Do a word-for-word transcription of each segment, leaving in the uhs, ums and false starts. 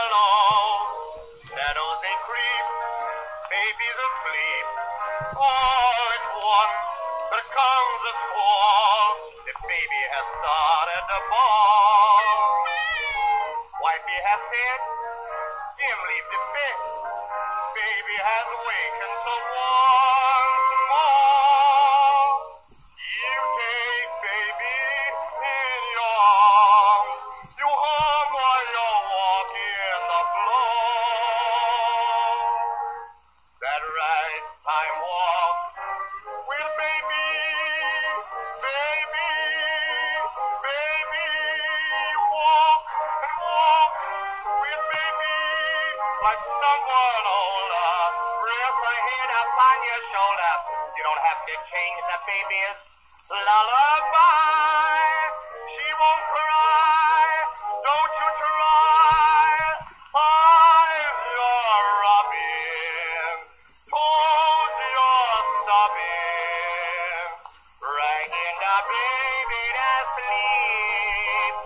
hollow. Shadows they creep, baby's asleep. All at once there comes a squall. The baby has started to bawl. Wifey has said, Jim, leave the bed. Baby has awakened so once more. You take baby in your arms. You hum while you walk in the floor. That ragtime walk with baby, baby, baby. Walk and walk with baby like someone older. Rest her head up on your shoulder. You don't have to change the baby's lullaby. She won't cry. Don't you try. Eyes you're rubbing. Toes you're stubbing. Dragging the baby to sleep.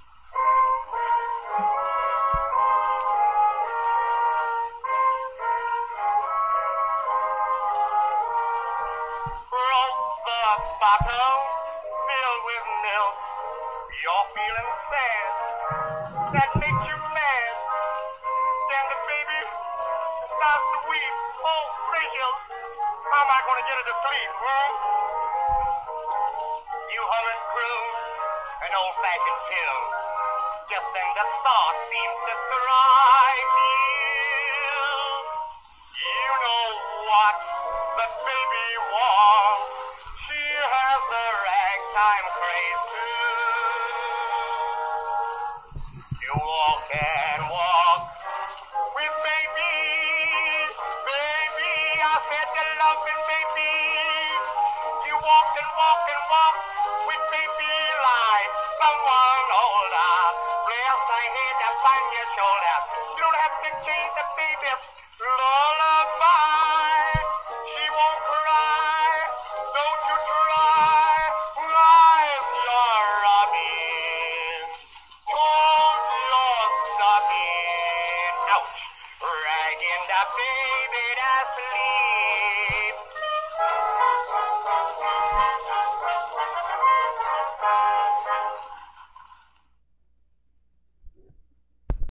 Broke the bottle filled with milk. You're feeling sad. That makes you mad. Then the baby starts to weep. Oh, gracious. How am I going to get her to sleep, huh? You hum and croon an old-fashioned tune. Just then the thought seems to strike you. You know what the baby wants. She has the ragtime craze too. You walk and walk with baby, baby. I said to love and baby. You walk and walk and walk with baby like someone older. Bless her head up on your shoulder. You don't have to change the baby's lullaby. She won't cry. Don't you try. Eyes you're rubbing. Toes you're stubbing. Ouch. Dragging the baby to sleep.